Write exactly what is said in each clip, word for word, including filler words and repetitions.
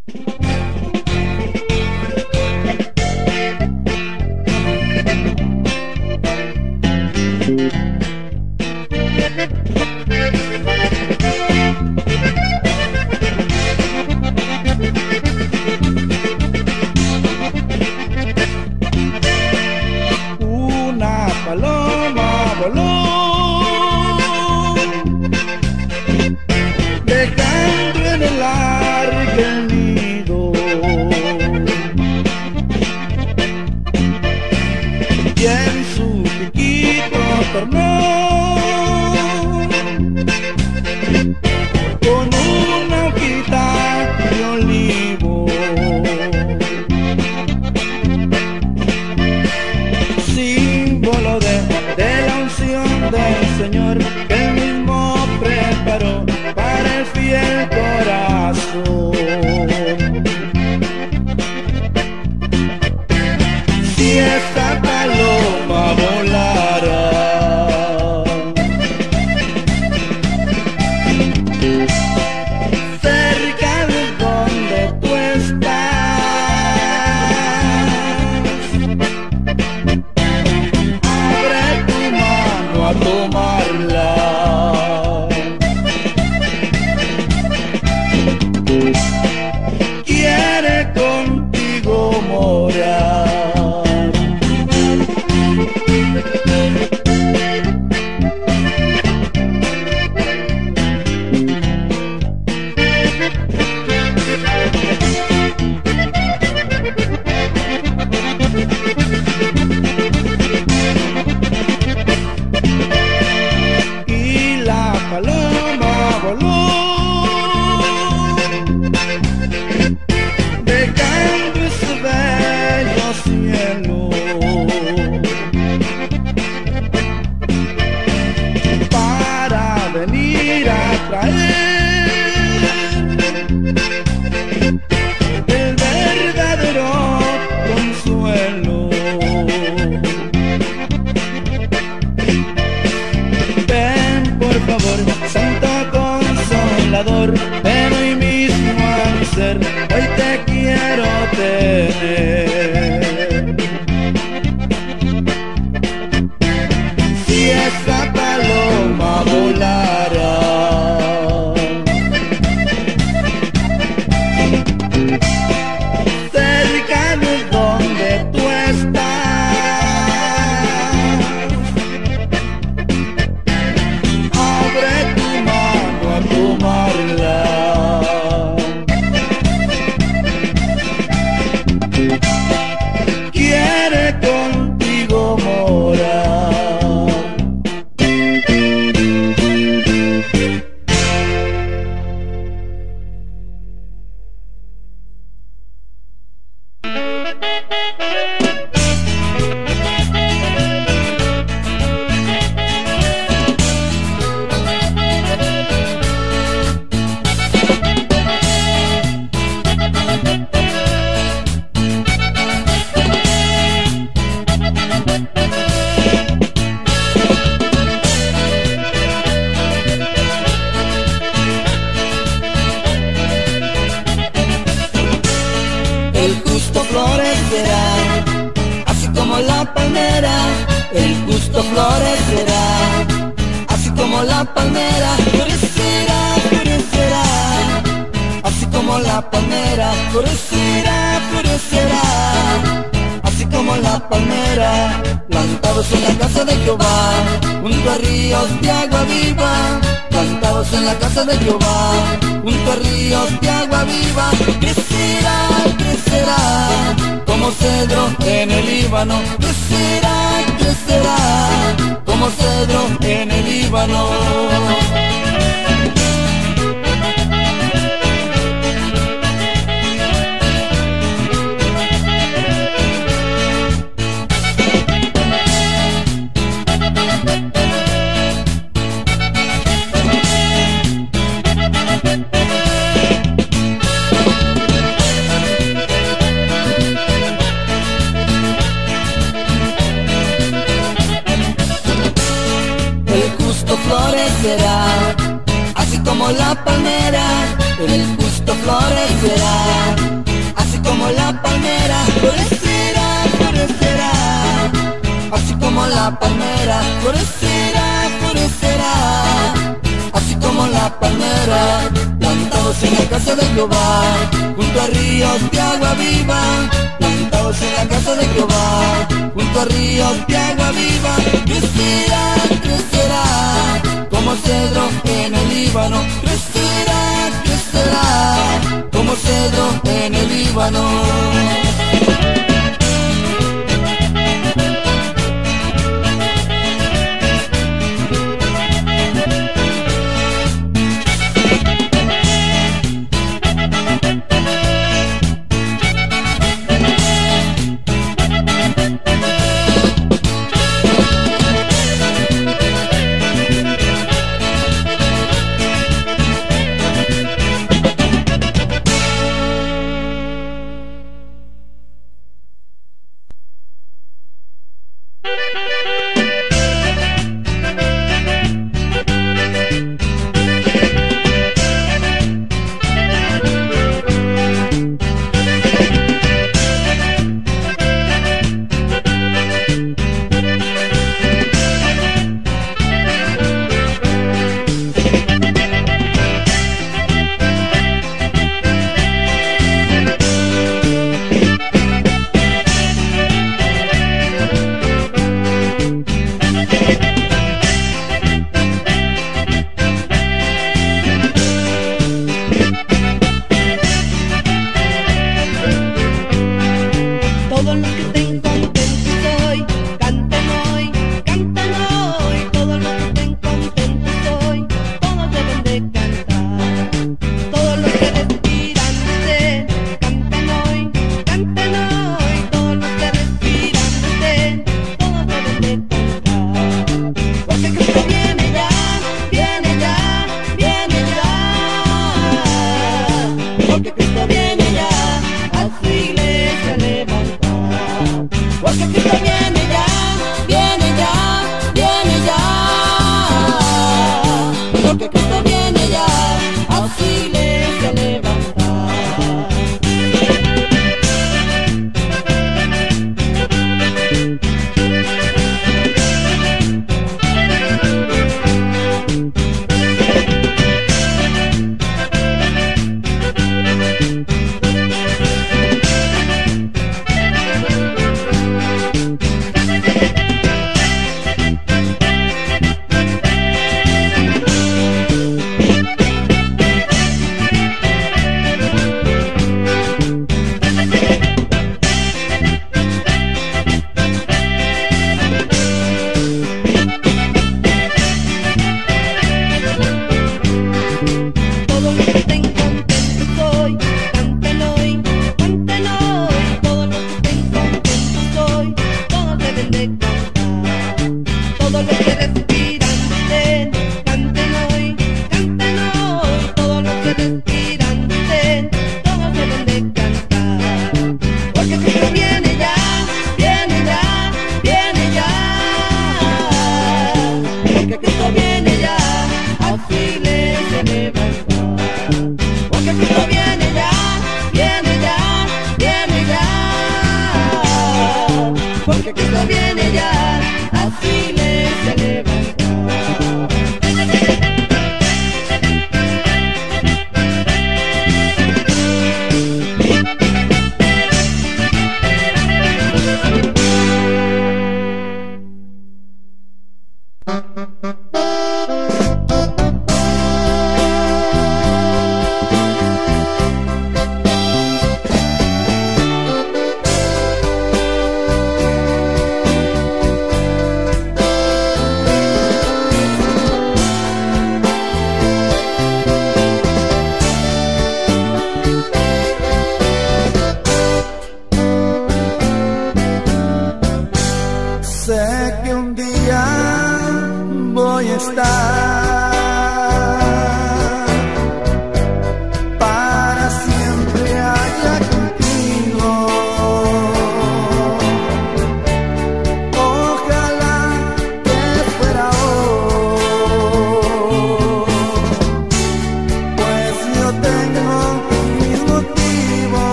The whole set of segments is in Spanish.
Una paloma voló, dejando en el aire el nido, y en su piquito tornó con una hojita de olivo. Símbolo de, de la unción del Señor que Él mismo preparó para el fiel corazón. Si esta paloma volara cerca de donde tú estás, abre tu mano a tomarla. Quiere contigo morar. Y la paloma voló, dejando ese bello cielo para venir a traer el verdadero consuelo. Ven por favor, Santo Consolador, ven hoy mismo a mi ser, hoy te quiero tener. Si esa paloma volara cerca de donde tú estás, abre tu mano a tomarla. Quiere contigo morar. El justo florecerá, así como la palmera. El justo florecerá, así como la palmera. Florecerá, florecerá, así como la palmera. Florecerá, florecerá, así como la palmera. Plantados en la casa de Jehová, junto a ríos de agua viva. Plantados en la casa de Jehová, junto a ríos de agua viva. Crecerá, crecerá, como cedro en el Líbano. Crecerá, crecerá, como cedro en el Líbano. Florecerá, así como la palmera. El justo florecerá, la palmera, florecerá, florecerá, así como la palmera, plantados en la casa de Jehová, junto a ríos de agua viva, plantados en la casa de Jehová, junto a ríos de agua viva, crecerá, crecerá, como cedro en el Líbano, crecerá, crecerá, como cedro en el Líbano.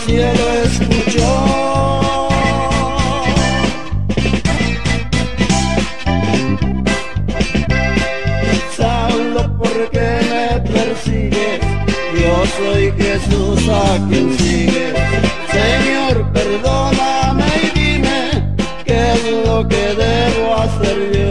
cielo escuchó. Saulo, ¿por qué me persigues? Yo soy Jesús a quien sigues. Señor, perdóname y dime qué es lo que debo hacer yo.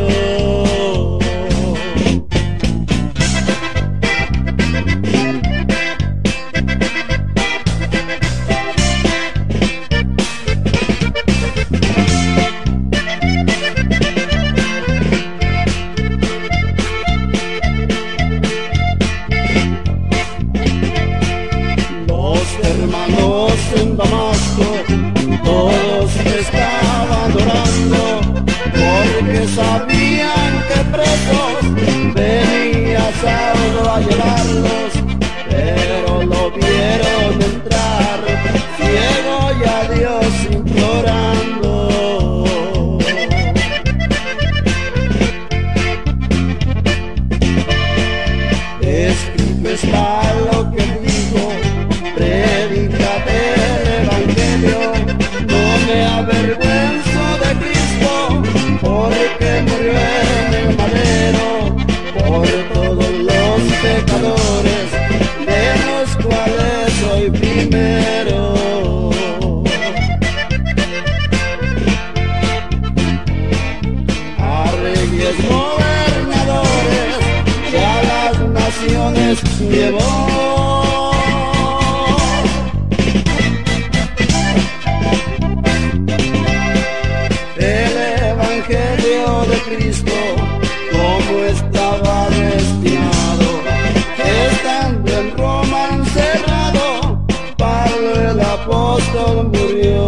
En Damasco todos me estaban adorando, porque sabían que presos venía Saulo a llevarlos, pero lo vieron entrar ciego y a Dios implorando. Escrito está lo que dijo, predícate el evangelio, no me avergüenzo de Cristo, porque murió en el madero por todos los pecadores, de los cuales soy primero. A reyes, gobernadores y a las naciones llevó. De Cristo, como estaba destinado, estando en Roma encerrado, Pablo el apóstol murió.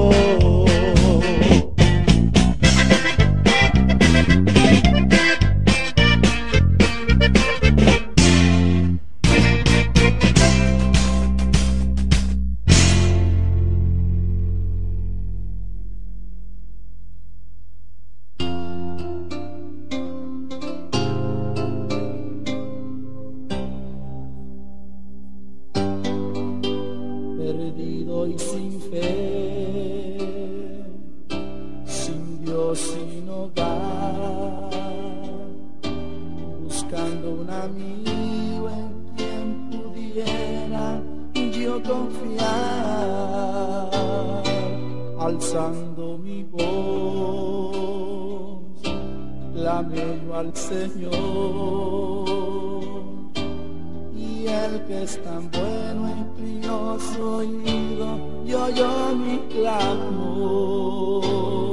Perdido y sin fe, sin Dios, sin hogar, buscando un amigo en quien pudiera yo confiar, alzando mi voz, clamé yo al Señor. El que es tan bueno inclinó su oído y oyó mi clamor.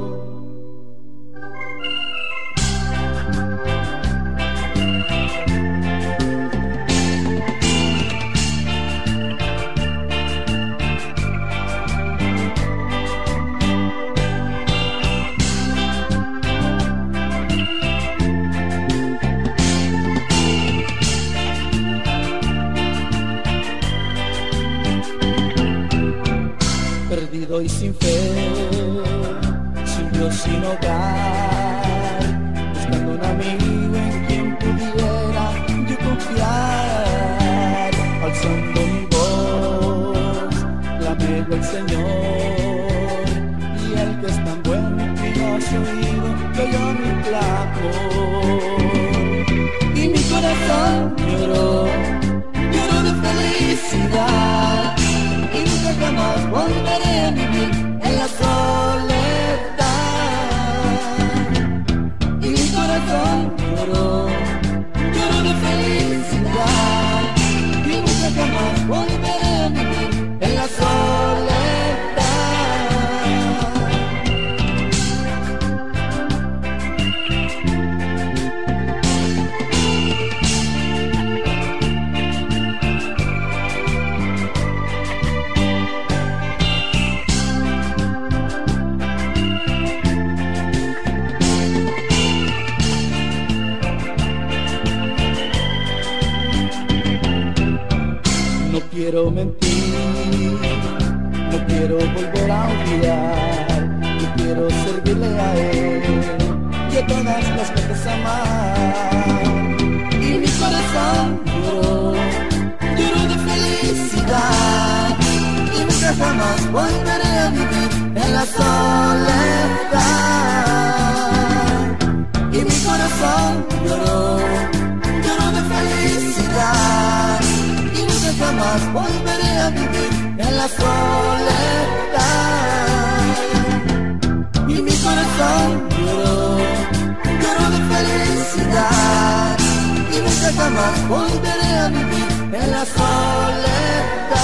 Perdido y sin fe, sin Dios, sin hogar, buscando un amigo en quien pudiera yo confiar, alzando mi voz, clamé al Señor, y el que es tan bueno inclinó su oído, que oyó mi clamor, y mi corazón lloró, lloró de felicidad. Y nunca jamás volveré a vivir en la soledad. Y mi corazón lloró, lloró de felicidad. Y nunca jamás volveré a vivir en la soledad. No quiero mentir, no quiero volver a odiar, yo quiero servirle a Él y a todas las veces amar. Y mi corazón lloró, lloró de felicidad, y mi nunca jamás volveré a vivir en la soledad. Y mi corazón lloró, lloró de felicidad. Y nunca jamás volveré a vivir en la soledad. Y mi corazón lloró, lloró de felicidad. Y nunca jamás volveré a vivir en la soledad.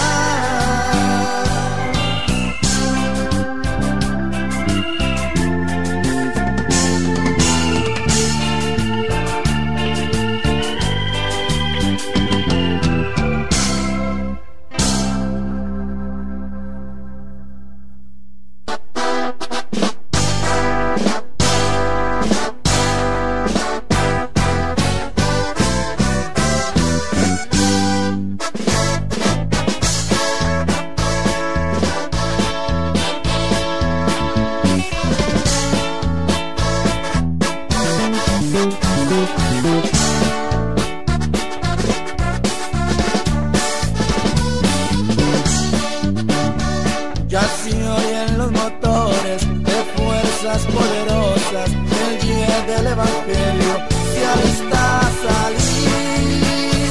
Ya se oyen los motores de fuerzas poderosas, el día del evangelio se alista a salir.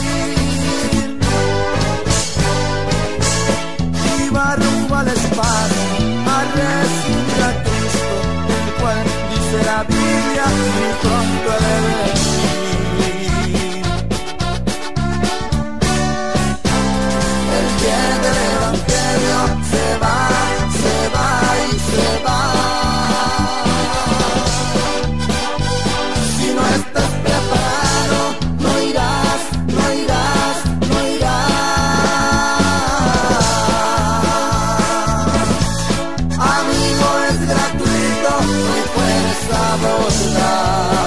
Y va rumbo al espacio a recibir a Cristo, el cual dice la Biblia muy pronto ha de venir. El día del evangelio se va, se va y se va. Si no estás preparado, no irás, no irás, no irás. Amigo, es gratuito, no puedes abordar.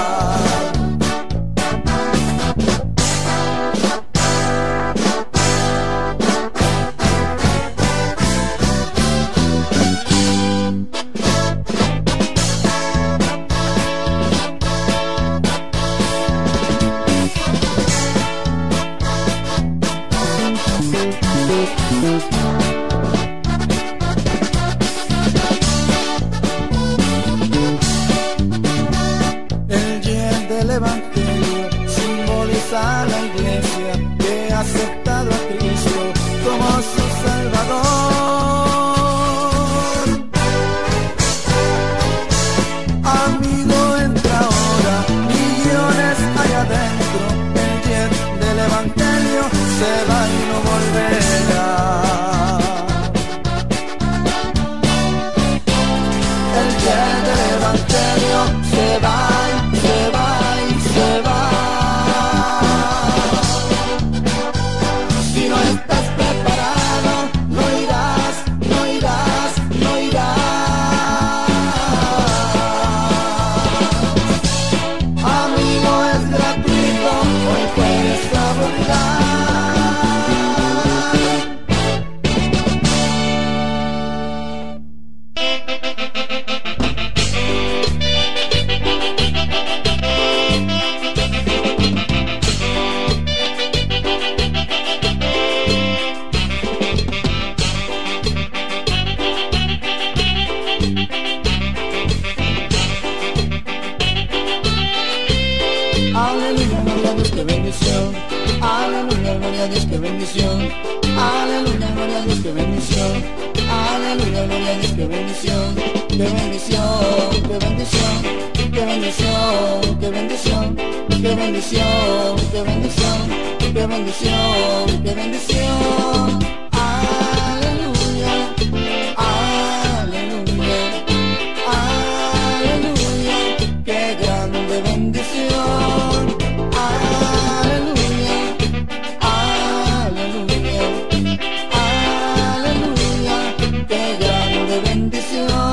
El día del evangelio simboliza a la iglesia que ha aceptado a Cristo como su Salvador. Amigo, entra ahora, millones allá adentro. El día del evangelio se va y no volverá. El día del evangelio se va, se va y se va. Si no estás preparado, no irás, no irás, no irás. Amigo, es gratuito, hoy puedes abordar. Aleluya, gloria a Dios, qué bendición. Aleluya, gloria a Dios, qué bendición. Aleluya, gloria a Dios, qué bendición. Aleluya, gloria a Dios, qué bendición. Qué bendición, qué bendición. Qué bendición, qué bendición. Qué bendición, qué bendición. Qué bendición, qué bendición. Aleluya, aleluya. Aleluya, qué grande bendición. Aleluya, aleluya, aleluya, qué grande bendición.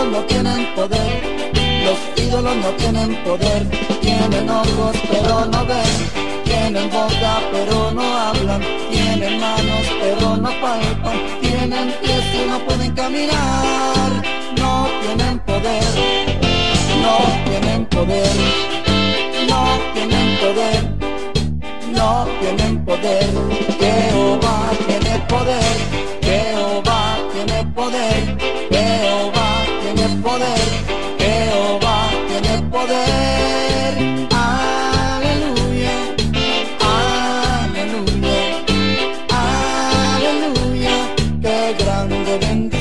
no tienen poder, los ídolos no tienen poder. Tienen ojos pero no ven, tienen boca pero no hablan, tienen manos pero no palpan, tienen pies y no pueden caminar. No tienen poder, no tienen poder, no tienen poder, no tienen poder. Jehová tiene poder, Jehová tiene poder, Jehová tiene poder, Jehová tiene poder. Aleluya, aleluya, aleluya, qué grande bendición.